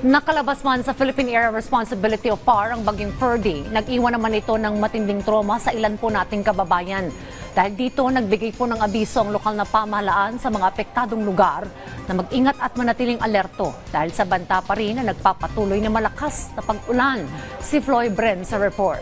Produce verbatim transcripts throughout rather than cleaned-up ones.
Nakalabas man sa Philippine Area Responsibility of P A R ang bagyong Ferdy. Nag-iwan naman ito ng matinding trauma sa ilan po nating kababayan. Dahil dito, nagbigay po ng abiso ang lokal na pamahalaan sa mga apektadong lugar na mag-ingat at manatiling alerto dahil sa banta pa rin na nagpapatuloy na malakas na pag-ulan. Si Floy Bren sa report.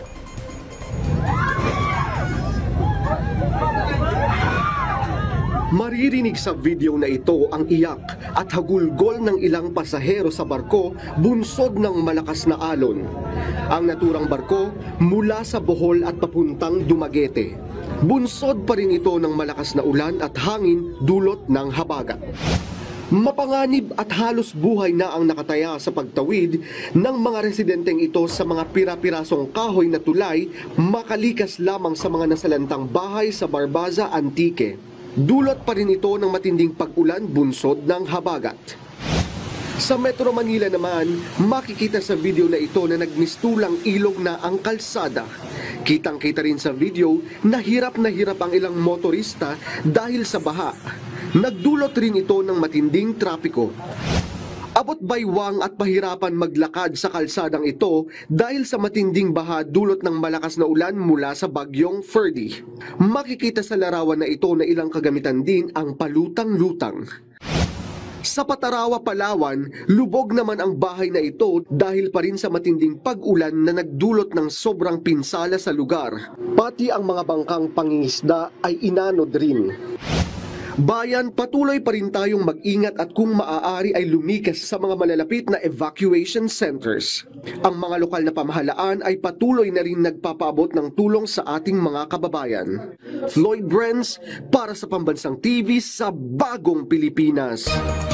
Maririnig sa video na ito ang iyak at hagulgol ng ilang pasahero sa barko bunsod ng malakas na alon. Ang naturang barko mula sa Bohol at papuntang Dumaguete. Bunsod pa rin ito ng malakas na ulan at hangin dulot ng habagat. Mapanganib at halos buhay na ang nakataya sa pagtawid ng mga residenteng ito sa mga pira-pirasong kahoy na tulay makalikas lamang sa mga nasalantang bahay sa Barbaza, Antique. Dulot pa rin ito ng matinding pag-ulan bunsod ng habagat. Sa Metro Manila naman, makikita sa video na ito na nagmistulang ilog na ang kalsada. Kitang-kita rin sa video na hirap na hirap ang ilang motorista dahil sa baha. Nagdulot rin ito ng matinding trapiko. Abot baywang at pahirapan maglakad sa kalsadang ito dahil sa matinding baha dulot ng malakas na ulan mula sa bagyong Ferdy. Makikita sa larawan na ito na ilang kagamitan din ang palutang-lutang. Sa Patarawa, Palawan, lubog naman ang bahay na ito dahil pa rin sa matinding pag-ulan na nagdulot ng sobrang pinsala sa lugar. Pati ang mga bangkang pangingisda ay inanod rin. Bayan, patuloy pa rin tayong mag-ingat at kung maaari ay lumikas sa mga malalapit na evacuation centers. Ang mga lokal na pamahalaan ay patuloy na rin nagpapaabot ng tulong sa ating mga kababayan. Floyd Brenz para sa Pambansang T V sa Bagong Pilipinas.